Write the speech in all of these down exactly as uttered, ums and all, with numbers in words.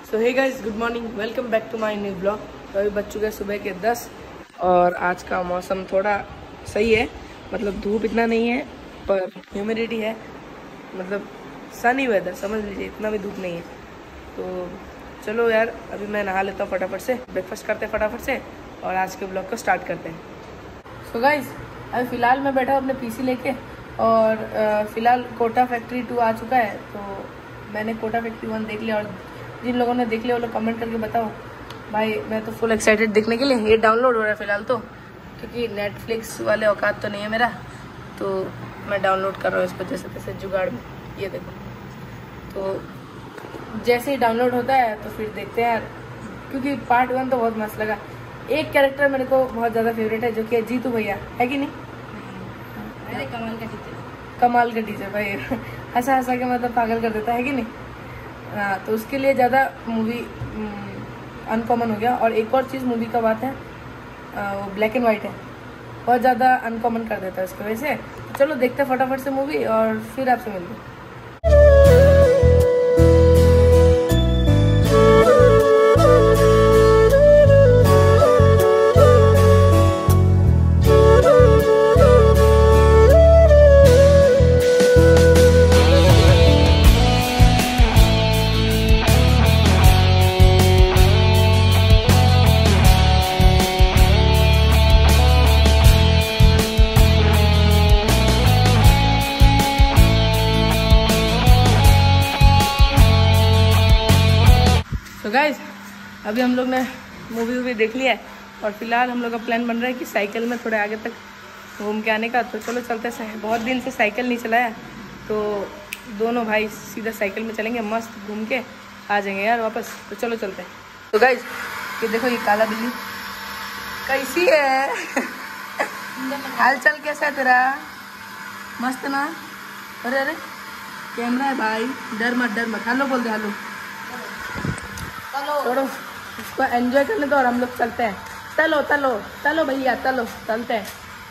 So hey guys, good morning, welcome back to my new blog. तो अभी बज चुके हैं सुबह के दस और आज का मौसम थोड़ा सही है, मतलब धूप इतना नहीं है पर ह्यूमिडिटी है, मतलब सनी वेदर समझ लीजिए, इतना भी धूप नहीं है। तो चलो यार, अभी मैं नहा लेता हूँ फटाफट से, ब्रेकफास्ट करते हैं फटाफट से और आज के ब्लॉग को स्टार्ट करते हैं। सो गाइस, अभी फ़िलहाल मैं बैठा हूँ अपने पीसी लेके और फ़िलहाल कोटा फैक्ट्री टू आ चुका है। तो मैंने कोटा फैक्ट्री वन देख लिया और जिन लोगों ने देख लिया वो लोग कमेंट करके बताओ। भाई मैं तो फुल एक्साइटेड देखने के लिए। ये डाउनलोड हो रहा है फ़िलहाल तो, क्योंकि नेटफ्लिक्स वाले औकात तो नहीं है मेरा, तो मैं डाउनलोड कर रहा हूँ इसको जैसे तैसे जुगाड़ में। ये देखो, तो जैसे ही डाउनलोड होता है तो फिर देखते हैं यार, क्योंकि पार्ट वन तो बहुत मस्त लगा। एक कैरेक्टर मेरे को बहुत ज़्यादा फेवरेट है, जो कि जीतू भैया है कि नहीं? अरे कमाल का टीचर, कमाल का टीचर भाई, हंसा हंसा के मतलब पागल कर देता है कि नहीं? हाँ, तो उसके लिए ज़्यादा मूवी अनकॉमन हो गया। और एक और चीज़ मूवी का बात है, आ, वो ब्लैक एंड वाइट है, बहुत ज़्यादा अनकॉमन कर देता है उसकी वजह से। तो चलो देखते हैं फटाफट से मूवी और फिर आपसे मिलते हैं। तो गाइस, अभी हम लोग ने मूवी वूवी देख लिया है और फिलहाल हम लोग का प्लान बन रहा है कि साइकिल में थोड़े आगे तक घूम के आने का। तो चलो चलते हैं, बहुत दिन से साइकिल नहीं चलाया, तो दोनों भाई सीधा साइकिल में चलेंगे, मस्त घूम के आ जाएंगे यार वापस। तो चलो चलते हैं। तो गाइस, ये देखो, ये काला बिल्ली कैसी है? हाल चाल कैसा है तेरा? मस्त ना? अरे अरे कैमरा है भाई, डर मत डर मत। हेलो बोल दे, हेलो। छोड़ो उसको, एंजॉय करने दो और हम लोग चलते हैं। चलो चलो चलो भैया, चलो चलते हैं।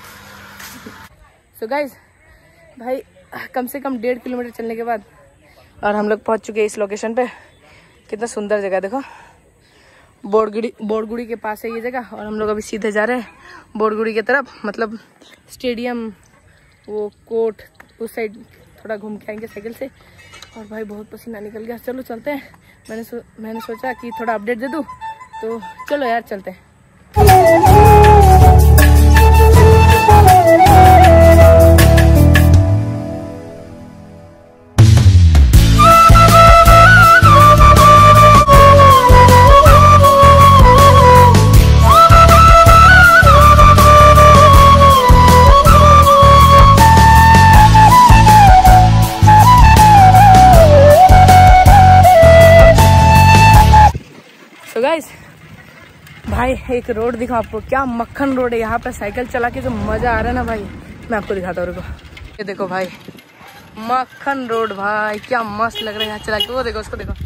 सो गाइज, भाई कम से कम डेढ़ किलोमीटर चलने के बाद और हम लोग पहुंच चुके हैं इस लोकेशन पे। कितना सुंदर जगह देखो, बोरगुड़ी बोरगुड़ी के पास है ये जगह और हम लोग अभी सीधे जा रहे हैं बोरगुड़ी की तरफ, मतलब स्टेडियम, वो कोर्ट उस साइड थोड़ा घूम के आएंगे साइकिल से। और भाई बहुत पसीना निकल गया, चलो चलते हैं। मैंने सो, मैंने सोचा कि थोड़ा अपडेट दे दूँ, तो चलो यार चलते हैं। तो गाइस, भाई एक रोड दिखाओ आपको, क्या मक्खन रोड है यहाँ पे। साइकिल चला के जो मजा आ रहा है ना भाई, मैं आपको दिखाता हूँ, रुको। ये देखो भाई, मक्खन रोड भाई, क्या मस्त लग रहा है यहाँ चला के। वो देखो, उसको देखो।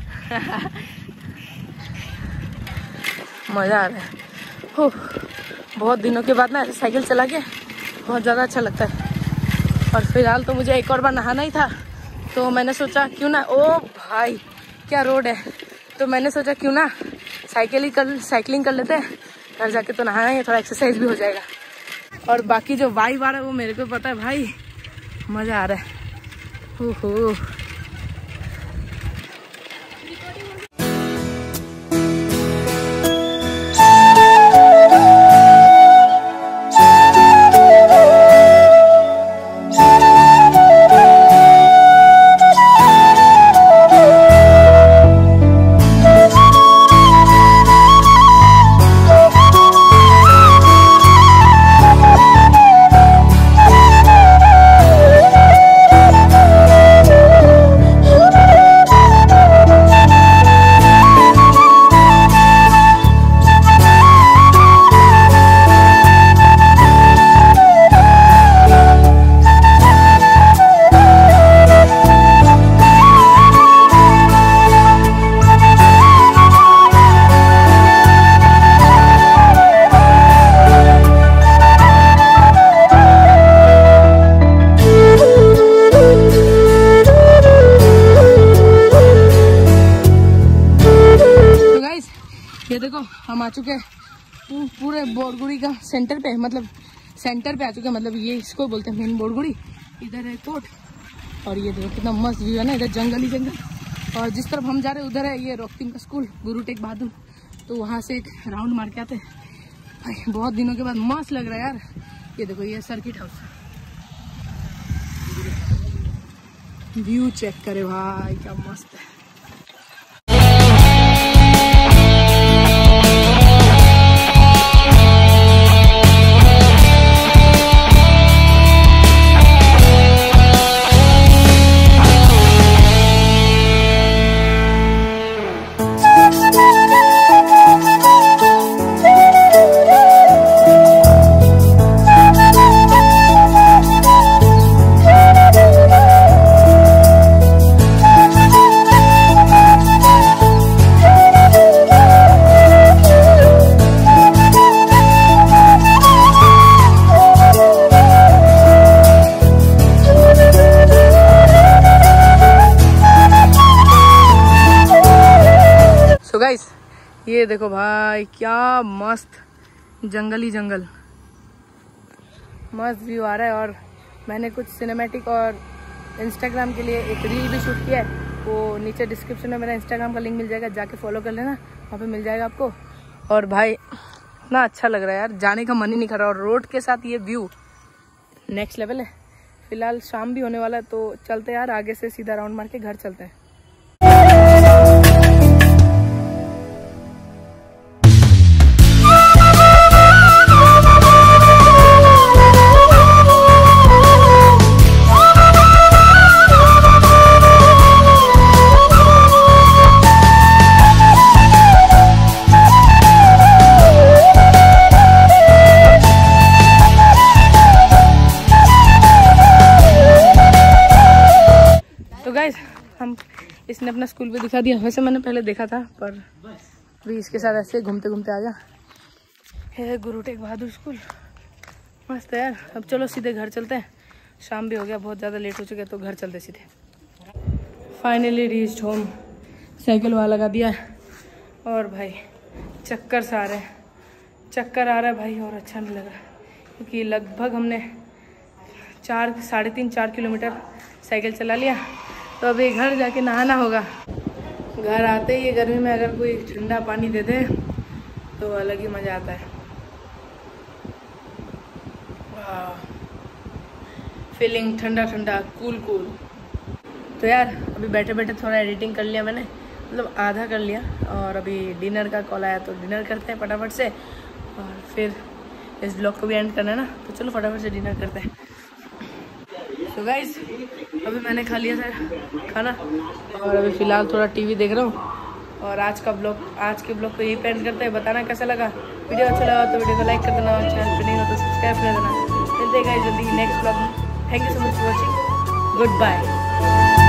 मजा आ रहा है। हो, बहुत दिनों के बाद ना साइकिल चला के बहुत ज़्यादा अच्छा लगता है। और फिलहाल तो मुझे एक और बार नहाना ही था, तो मैंने सोचा क्यों ना, ओ भाई क्या रोड है, तो मैंने सोचा क्यों ना साइकिल ही कर साइकिलिंग कर लेते हैं। घर जाके तो नहाना ही है, थोड़ा एक्सरसाइज भी हो जाएगा। और बाकी जो वाइब आ रहा है वो मेरे को पता है भाई, मज़ा आ रहा है। ओहो, ये देखो हम आ चुके हैं पूरे बोरगुड़ी का सेंटर पे, मतलब सेंटर पे आ चुके हैं, मतलब ये इसको बोलते हैं मेन बोरगुड़ी। इधर है कोर्ट और ये देखो कितना मस्त व्यू है ना, इधर जंगल ही जंगल। और जिस तरफ हम जा रहे हैं उधर है ये रोकतिम का स्कूल गुरु टेग बहादुर, तो वहाँ से एक राउंड मार के आते हैं। बहुत दिनों के बाद मस्त लग रहा है यार। ये देखो ये सर्किट हाउस, व्यू चेक करे भाई क्या मस्त है। तो गाइस ये देखो भाई क्या मस्त जंगल ही जंगल, मस्त व्यू आ रहा है। और मैंने कुछ सिनेमैटिक और इंस्टाग्राम के लिए एक रील भी शूट किया है, वो नीचे डिस्क्रिप्शन में मेरा इंस्टाग्राम का लिंक मिल जाएगा, जाके फॉलो कर लेना, वहाँ पे मिल जाएगा आपको। और भाई इतना अच्छा लग रहा है यार, जाने का मन ही नहीं कर रहा। और रोड के साथ ये व्यू नेक्स्ट लेवल है। फिलहाल शाम भी होने वाला है तो चलते यार आगे से सीधा राउंड मार के घर चलते हैं। हम इसने अपना स्कूल भी दिखा दिया, वैसे मैंने पहले देखा था पर अभी इसके साथ ऐसे घूमते घूमते आ गया। है गुरु टेग बहादुर स्कूल, मस्त है यार। अब चलो सीधे घर चलते हैं, शाम भी हो गया, बहुत ज़्यादा लेट हो चुके हैं तो घर चलते सीधे। फाइनली रीच्ड होम, साइकिल वहाँ लगा दिया और भाई चक्कर सा आ रहा है, चक्कर आ रहा है भाई। और अच्छा नहीं लगा क्योंकि लगभग हमने चार साढ़े तीन चार किलोमीटर साइकिल चला लिया, तो अभी घर जाके नहाना होगा। घर आते ही गर्मी में अगर कोई ठंडा पानी दे दे तो अलग ही मज़ा आता है। वाह, फीलिंग ठंडा ठंडा कूल कूल। तो यार अभी बैठे बैठे थोड़ा एडिटिंग कर लिया मैंने, मतलब आधा कर लिया। और अभी डिनर का कॉल आया तो डिनर करते हैं फटाफट से, और फिर इस ब्लॉग को भी एंड करना है ना, तो चलो फटाफट से डिनर करते हैं। तो गाइस अभी मैंने खा लिया था खाना और अभी फ़िलहाल थोड़ा टीवी देख रहा हूँ। और आज का ब्लॉग आज के ब्लॉग को यही पे एंड करते हैं। बताना कैसा लगा, वीडियो अच्छा लगा तो वीडियो को लाइक कर देना और चैनल पर नहीं हो तो सब्सक्राइब कर देना। मिलते हैं गाइस जल्दी नेक्स्ट ब्लॉग में। Thank you so much for watching, good bye.